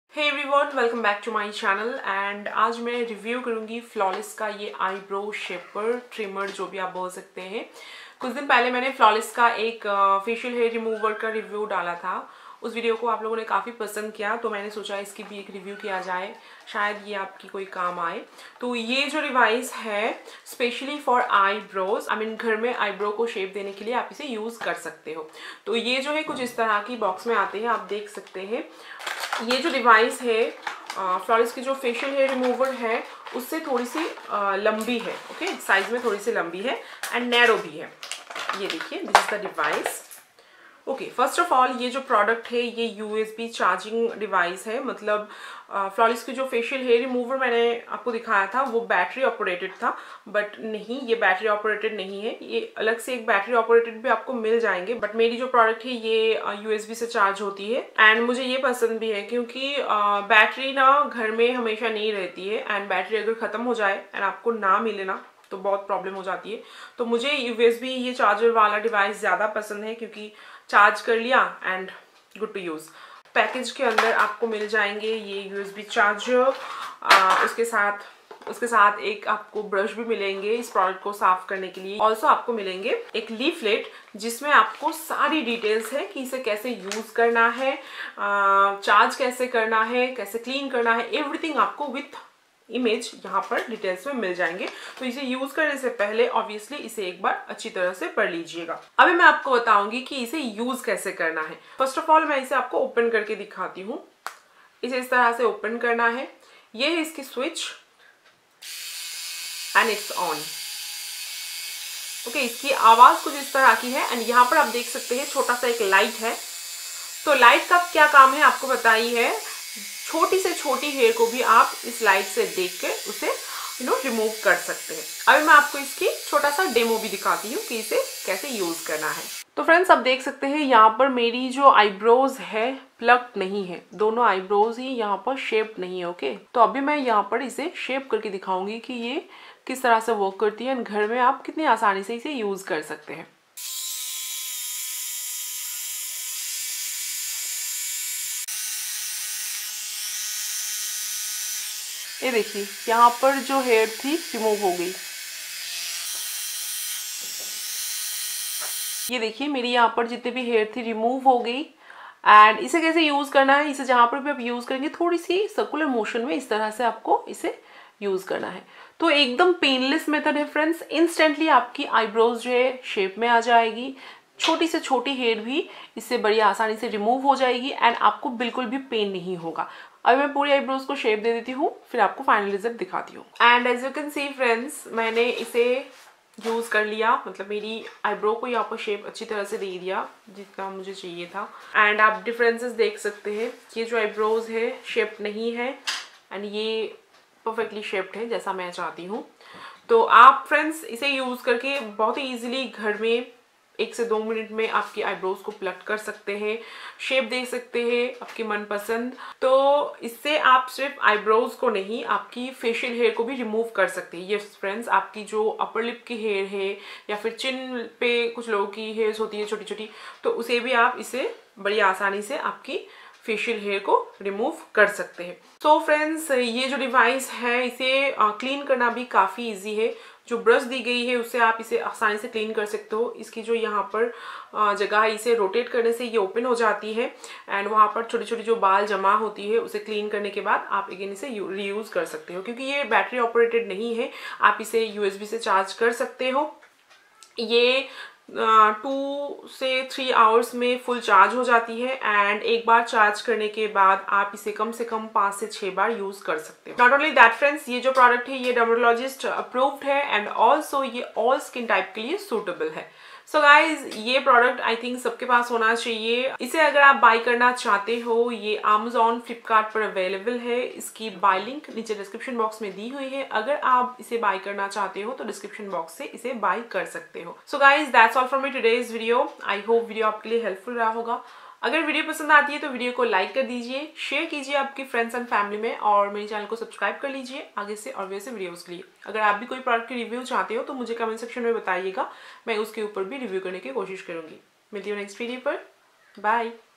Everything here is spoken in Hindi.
Hey everyone, welcome back to my channel. And आज मैं रिव्यू करूंगी फ्लॉलेस का ये आईब्रो शेपर ट्रिमर, जो भी आप बोल सकते हैं। कुछ दिन पहले मैंने फ्लॉलेस का एक फेशियल हेयर रिमूवर का रिव्यू डाला था। उस वीडियो को आप लोगों ने काफ़ी पसंद किया, तो मैंने सोचा इसकी भी एक रिव्यू किया जाए, शायद ये आपकी कोई काम आए। तो ये जो डिवाइस है specially for eyebrows, I mean घर में आईब्रो को शेप देने के लिए आप इसे यूज़ कर सकते हो। तो ये जो है कुछ इस तरह की बॉक्स में आते हैं, आप देख सकते हैं। ये जो डिवाइस है फ्लॉलेस की जो फेशियल हेयर रिमूवर है उससे थोड़ी सी लंबी है, ओके, साइज में थोड़ी सी लंबी है एंड नैरो भी है। ये देखिए, this is the device. Okay, first of all ये जो प्रोडक्ट है ये यूएसबी चार्जिंग डिवाइस है। मतलब फ्लॉलेस की जो फेशियल हेयर रिमूवर मैंने आपको दिखाया था वो बैटरी ऑपरेटेड था, बट नहीं, ये बैटरी ऑपरेटेड नहीं है। ये अलग से एक बैटरी ऑपरेटेड भी आपको मिल जाएंगे, बट मेरी जो प्रोडक्ट है ये यूएसबी से चार्ज होती है। एंड मुझे ये पसंद भी है क्योंकि बैटरी ना घर में हमेशा नहीं रहती है, एंड बैटरी अगर ख़त्म हो जाए एंड आपको ना मिले ना तो बहुत प्रॉब्लम हो जाती है। तो मुझे यूएसबी ये चार्जर वाला डिवाइस ज़्यादा पसंद है क्योंकि चार्ज कर लिया and good to use. Package के अंदर आपको मिल जाएंगे ये यूएसबी चार्जर, उसके साथ एक आपको ब्रश भी मिलेंगे इस प्रोडक्ट को साफ करने के लिए। ऑल्सो आपको मिलेंगे एक लीफलेट जिसमें आपको सारी डिटेल्स है कि इसे कैसे यूज करना है, चार्ज कैसे करना है, कैसे क्लीन करना है, एवरीथिंग आपको विथ इमेज यहाँ पर डिटेल्स में मिल जाएंगे। तो इसे यूज करने से पहले ऑब्वियसली इसे एक बार अच्छी तरह से पढ़ लीजिएगा। अभी मैं आपको बताऊंगी कि इसे यूज कैसे करना है। फर्स्ट ऑफ ऑल मैं इसे आपको ओपन करके दिखाती हूँ। इसे इस तरह से ओपन करना है। ये है इसकी switch and it's on. Okay, इसकी आवाज कुछ इस तरह की है एंड यहाँ पर आप देख सकते हैं छोटा सा एक लाइट है। तो लाइट का क्या काम है आपको पता ही है। छोटी से छोटी हेयर को भी आप इस लाइट से देख के उसे रिमूव कर सकते हैं। अभी मैं आपको इसकी छोटा सा डेमो भी दिखाती हूँ कि इसे कैसे यूज करना है। तो फ्रेंड्स, आप देख सकते हैं यहाँ पर मेरी जो आईब्रोज है प्लग नहीं है, दोनों आईब्रोज ही यहाँ पर शेप नहीं है। ओके, तो अभी मैं यहाँ पर इसे शेप करके दिखाऊंगी कि ये किस तरह से वर्क करती है, घर में आप कितनी आसानी से इसे यूज कर सकते हैं। ये देखिए, यहाँ पर जो हेयर थी रिमूव हो गई। ये देखिए, मेरी यहाँ पर जितने भी हेयर थी रिमूव हो गई। एंड इसे कैसे यूज करना है, इसे जहां पर भी आप यूज करेंगे थोड़ी सी सर्कुलर मोशन में इस तरह से आपको इसे यूज करना है। तो एकदम पेनलेस मेथड है फ्रेंड्स। इंस्टेंटली आपकी आईब्रोज जो है शेप में आ जाएगी। छोटी से छोटी हेयर भी इससे बड़ी आसानी से रिमूव हो जाएगी एंड आपको बिल्कुल भी पेन नहीं होगा। अब मैं पूरी आईब्रोज को शेप दे देती हूँ, फिर आपको फाइनल रिजल्ट दिखाती हूँ। And as you can see friends, मैंने इसे यूज कर लिया। मतलब मेरी आईब्रो को यहाँ पर शेप अच्छी तरह से दे दिया जितना मुझे चाहिए था। एंड आप डिफरेंसेस देख सकते हैं। ये जो आईब्रोज है शेप नहीं है एंड ये परफेक्टली शेप्ड है जैसा मैं चाहती हूँ। तो आप फ्रेंड्स इसे यूज करके बहुत ही इजीली घर में 1 से 2 मिनट में आपकी आईब्रोज को प्लग कर सकते हैं, शेप दे सकते हैं आपकी मनपसंद। तो इससे आप सिर्फ आईब्रोज को नहीं, आपकी फेशियल हेयर को भी रिमूव कर सकते हैं। यस फ्रेंड्स, आपकी जो अपर लिप की हेयर है या फिर चिन पे कुछ लोगों की हेयर्स होती है छोटी छोटी, तो उसे भी आप इसे बड़ी आसानी से आपकी फेशियल हेयर को रिमूव कर सकते हैं। सो फ्रेंड्स, ये जो डिवाइस है इसे क्लीन करना भी काफ़ी इजी है। जो ब्रश दी गई है उससे आप इसे आसानी से क्लीन कर सकते हो। इसकी जो यहाँ पर जगह है इसे रोटेट करने से ये ओपन हो जाती है एंड वहाँ पर छोटी छोटी जो बाल जमा होती है उसे क्लीन करने के बाद आप अगेन इसे रीयूज कर सकते हो। क्योंकि ये बैटरी ऑपरेटेड नहीं है, आप इसे यूएसबी से चार्ज कर सकते हो। ये 2 से 3 आवर्स में फुल चार्ज हो जाती है एंड एक बार चार्ज करने के बाद आप इसे कम से कम 5 से 6 बार यूज कर सकते हो। नॉट ओनली दैट फ्रेंड्स, ये जो प्रोडक्ट है ये डर्मेटोलॉजिस्ट अप्रूव्ड है एंड ऑल्सो ये ऑल स्किन टाइप के लिए सूटेबल है। सो गाइज, ये प्रोडक्ट आई थिंक सबके पास होना चाहिए। इसे अगर आप बाय करना चाहते हो, ये Amazon, फ्लिपकार्ट पर अवेलेबल है। इसकी बाय लिंक नीचे डिस्क्रिप्शन बॉक्स में दी हुई है। अगर आप इसे बाय करना चाहते हो तो डिस्क्रिप्शन बॉक्स से इसे बाय कर सकते हो। So guys, that's all from my today's video. I hope video आपके लिए हेल्पफुल रहा होगा। अगर वीडियो पसंद आती है तो वीडियो को लाइक कर दीजिए, शेयर कीजिए आपके फ्रेंड्स एंड फैमिली में, और मेरे चैनल को सब्सक्राइब कर लीजिए आगे से और वैसे वीडियोस के लिए। अगर आप भी कोई प्रोडक्ट की रिव्यू चाहते हो तो मुझे कमेंट सेक्शन में बताइएगा, मैं उसके ऊपर भी रिव्यू करने की कोशिश करूंगी। मिलती हूँ नेक्स्ट वीडियो पर। बाय।